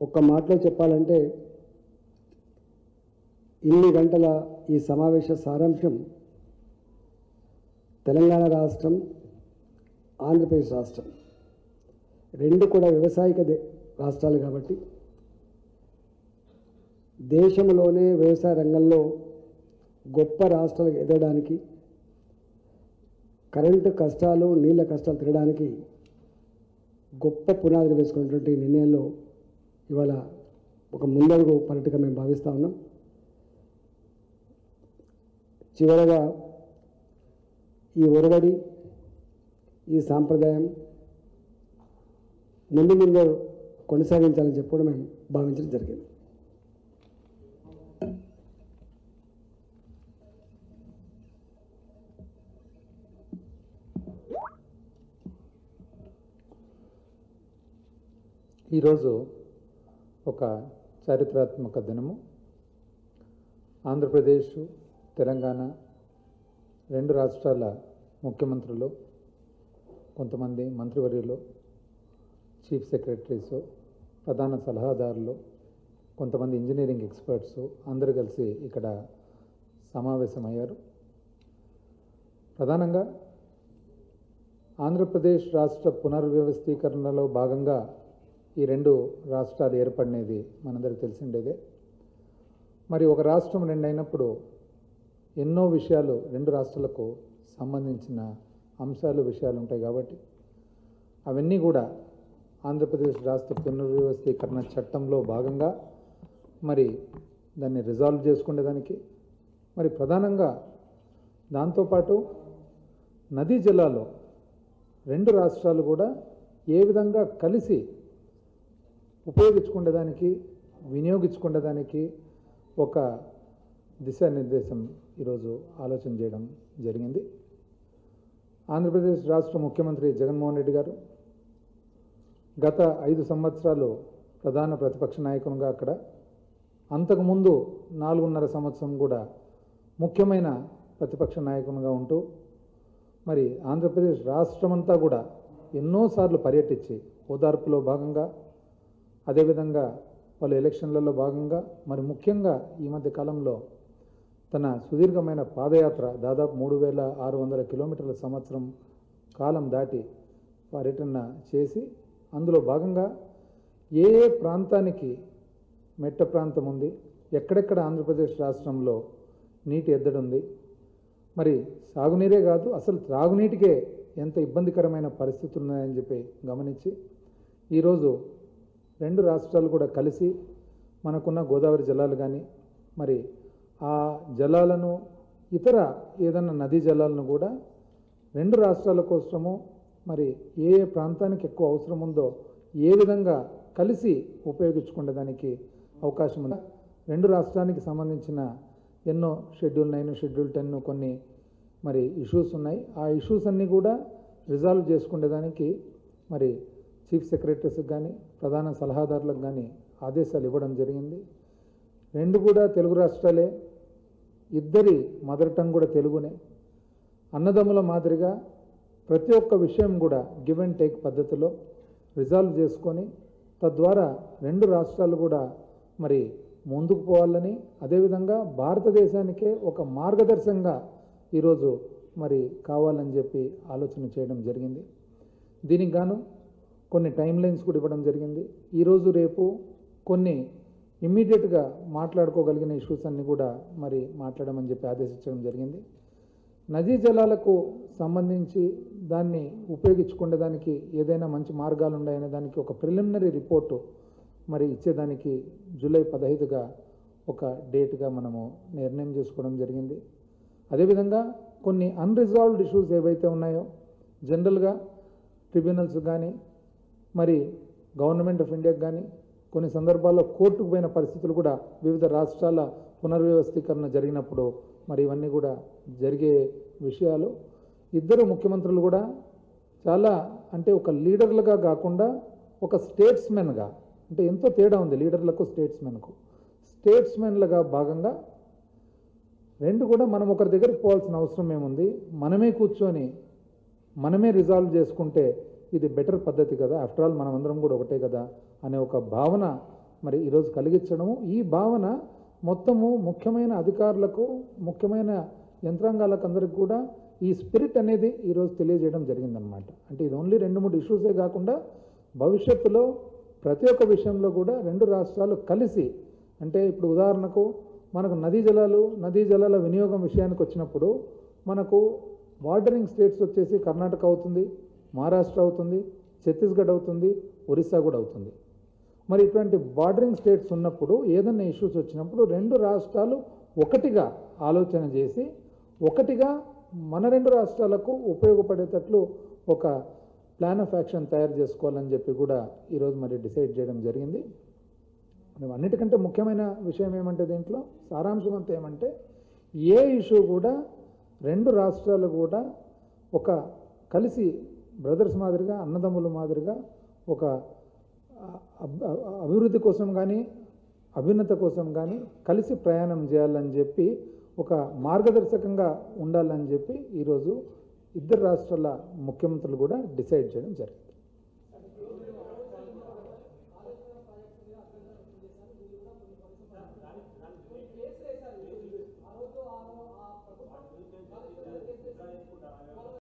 ఒక్క మాటలో చెప్పాలంటే ఇన్ని గంటల ఈ సమావేశ సారాంశం తెలంగాణ రాష్ట్రం, ఆంధ్రప్రదేశ్ రాష్ట్రం రెండు కూడా వ్యవసాయక రాష్ట్రాలు కాబట్టి దేశంలోనే వ్యవసాయ రంగంలో గొప్ప రాష్ట్రాలకు ఎదగడానికి, కరెంటు కష్టాలు, నీళ్ళ కష్టాలు తిరగడానికి గొప్ప పునాదులు వేసుకున్నటువంటి నిర్ణయంలో ఇవాళ ఒక ముందడుగు పర్యటన మేము భావిస్తూ ఉన్నాం. చివరగా ఈ ఒరవడి, ఈ సాంప్రదాయం ముందు ముందు కొనసాగించాలని చెప్పడం మేము భావించడం జరిగింది. ఈరోజు ఒక చారిత్రాత్మక దినము. ఆంధ్రప్రదేశ్, తెలంగాణ రెండు రాష్ట్రాల ముఖ్యమంత్రులు, కొంతమంది మంత్రివర్యులు, చీఫ్ సెక్రటరీసు, ప్రధాన సలహాదారులు, కొంతమంది ఇంజనీరింగ్ ఎక్స్పర్ట్స్ అందరూ కలిసి ఇక్కడ సమావేశమయ్యారు. ప్రధానంగా ఆంధ్రప్రదేశ్ రాష్ట్ర పునర్వ్యవస్థీకరణలో భాగంగా ఈ రెండు రాష్ట్రాలు ఏర్పడినది మనందరికీ తెలిసిండేదే. మరి ఒక రాష్ట్రం రెండు అయినప్పుడు ఎన్నో విషయాలు రెండు రాష్ట్రాలకు సంబంధించిన అంశాలు, విషయాలు ఉంటాయి కాబట్టి అవన్నీ కూడా ఆంధ్రప్రదేశ్ రాష్ట్ర పునర్వ్యవస్థీకరణ చట్టంలో భాగంగా మరి దాన్ని రిజాల్వ్ చేసుకునేదానికి, మరి ప్రధానంగా దాంతోపాటు నదీ జలాలు రెండు రాష్ట్రాలు కూడా ఏ విధంగా కలిసి ఉపయోగించుకునేదానికి, వినియోగించుకునేదానికి ఒక దిశానిర్దేశం ఈరోజు ఆలోచన చేయడం జరిగింది. ఆంధ్రప్రదేశ్ రాష్ట్ర ముఖ్యమంత్రి జగన్మోహన్ రెడ్డి గారు గత 5 సంవత్సరాలు ప్రధాన ప్రతిపక్ష నాయకునిగా అక్కడ, అంతకుముందు 4.5 సంవత్సరం కూడా ముఖ్యమైన ప్రతిపక్ష నాయకునిగా ఉంటూ మరి ఆంధ్రప్రదేశ్ రాష్ట్రమంతా కూడా ఎన్నోసార్లు పర్యటించి ఓదార్పులో భాగంగా, అదేవిధంగా వాళ్ళు ఎలక్షన్లలో భాగంగా, మరి ముఖ్యంగా ఈ మధ్య కాలంలో తన సుదీర్ఘమైన పాదయాత్ర దాదాపు 3600 కిలోమీటర్ల సంవత్సరం కాలం దాటి పర్యటన చేసి, అందులో భాగంగా ఏ ఏ ప్రాంతానికి మెట్ట ప్రాంతం ఉంది, ఎక్కడెక్కడ ఆంధ్రప్రదేశ్ రాష్ట్రంలో నీటి ఎద్దడి ఉంది, మరి సాగునీరే కాదు అసలు త్రాగునీటికే ఎంత ఇబ్బందికరమైన పరిస్థితులు ఉన్నాయని చెప్పి గమనించి ఈరోజు రెండు రాష్ట్రాలు కూడా కలిసి మనకున్న గోదావరి జలాలు కానీ, మరి ఆ జలాలను ఇతర ఏదన్నా నదీ జలాలను కూడా రెండు రాష్ట్రాల కోసము మరి ఏ ఏ ప్రాంతానికి ఎక్కువ అవసరం ఉందో ఏ విధంగా కలిసి ఉపయోగించుకునేదానికి అవకాశం ఉంది. రెండు రాష్ట్రానికి సంబంధించిన ఎన్నో షెడ్యూల్ 9, షెడ్యూల్ 10 కొన్ని మరి ఇష్యూస్ ఉన్నాయి. ఆ ఇష్యూస్ అన్నీ కూడా రిజాల్వ్ చేసుకునేదానికి మరి చీఫ్ సెక్రటరీస్కి కానీ, ప్రధాన సలహాదారులకు కానీ ఆదేశాలు ఇవ్వడం జరిగింది. రెండు కూడా తెలుగు రాష్ట్రాలే, ఇద్దరి మదర్ టంగ్ కూడా తెలుగునే. అన్నదమ్ముల మాదిరిగా ప్రతి ఒక్క విషయం కూడా గివ్ అండ్ టేక్ పద్ధతిలో రిజాల్వ్ చేసుకొని తద్వారా రెండు రాష్ట్రాలు కూడా మరి ముందుకు పోవాలని, అదేవిధంగా భారతదేశానికే ఒక మార్గదర్శకంగా ఈరోజు మరి కావాలని చెప్పి ఆలోచన చేయడం జరిగింది. దీనికి గాను కొన్ని టైం లైన్స్ కూడా ఇవ్వడం జరిగింది. ఈరోజు రేపు కొన్ని ఇమ్మీడియట్గా మాట్లాడుకోగలిగిన ఇష్యూస్ అన్నీ కూడా మరి మాట్లాడమని చెప్పి ఆదేశించడం జరిగింది. నదీ జలాలకు సంబంధించి దాన్ని ఉపయోగించుకునేదానికి ఏదైనా మంచి మార్గాలు ఉన్నాయనే దానికి ఒక ప్రిలిమినరీ రిపోర్టు మరి ఇచ్చేదానికి జూలై 15గా ఒక డేట్గా మనము నిర్ణయం చేసుకోవడం జరిగింది. అదేవిధంగా కొన్ని అన్రిజాల్వ్డ్ ఇష్యూస్ ఏవైతే ఉన్నాయో జనరల్గా ట్రిబ్యునల్స్ కానీ, మరి గవర్నమెంట్ ఆఫ్ ఇండియాకి కానీ కొన్ని సందర్భాల్లో కోర్టుకు పోయిన పరిస్థితులు కూడా వివిధ రాష్ట్రాల పునర్వ్యవస్థీకరణ జరిగినప్పుడు మరి ఇవన్నీ కూడా జరిగే విషయాలు. ఇద్దరు ముఖ్యమంత్రులు కూడా చాలా అంటే ఒక లీడర్లుగా కాకుండా ఒక స్టేట్స్మెన్గా, అంటే ఎంతో తేడా ఉంది లీడర్లకు స్టేట్స్మెన్కు. స్టేట్స్మెన్లుగా భాగంగా రెండు కూడా మనం ఒకరి దగ్గరికి పోవాల్సిన అవసరం ఏముంది, మనమే కూర్చొని మనమే రిజాల్వ్ చేసుకుంటే ఇది బెటర్ పద్ధతి కదా, ఆఫ్టర్ ఆల్ మనం అందరం కూడా ఒకటే కదా అనే ఒక భావన మరి ఈరోజు కలిగించడము, ఈ భావన మొత్తము ముఖ్యమైన అధికారులకు, ముఖ్యమైన యంత్రాంగాలకు అందరికి కూడా ఈ స్పిరిట్ అనేది ఈరోజు తెలియజేయడం జరిగిందనమాట. అంటే ఇది ఓన్లీ 2-3 ఇష్యూసే కాకుండా భవిష్యత్తులో ప్రతి ఒక్క విషయంలో కూడా రెండు రాష్ట్రాలు కలిసి, అంటే ఇప్పుడు ఉదాహరణకు మనకు నదీ జలాల వినియోగం విషయానికి వచ్చినప్పుడు మనకు బార్డరింగ్ స్టేట్స్ వచ్చేసి కర్ణాటక అవుతుంది, మహారాష్ట్ర అవుతుంది, ఛత్తీస్గఢ్ అవుతుంది, ఒరిస్సా కూడా అవుతుంది. మరి ఇటువంటి బార్డరింగ్ స్టేట్స్ ఉన్నప్పుడు ఏదైనా ఇష్యూస్ వచ్చినప్పుడు రెండు రాష్ట్రాలు ఒకటిగా ఆలోచన చేసి ఒకటిగా మన రెండు రాష్ట్రాలకు ఉపయోగపడేటట్లు ఒక ప్లాన్ ఆఫ్ యాక్షన్ తయారు చేసుకోవాలని చెప్పి కూడా ఈరోజు మరి డిసైడ్ చేయడం జరిగింది. అన్నిటికంటే ముఖ్యమైన విషయం ఏమంటే దీంట్లో సారాంశం అంతా ఏమంటే ఏ ఇష్యూ కూడా రెండు రాష్ట్రాలు కూడా ఒక కలిసి బ్రదర్స్ మాదిరిగా, అన్నదమ్ముల మాదిరిగా ఒక అభివృద్ధి కోసం కానీ అభ్యున్నత కోసం కానీ కలిసి ప్రయాణం చేయాలని చెప్పి ఒక మార్గదర్శకంగా ఉండాలని చెప్పి ఈరోజు ఇద్దరు రాష్ట్రాల ముఖ్యమంత్రులు కూడా డిసైడ్ చేయడం జరిగింది.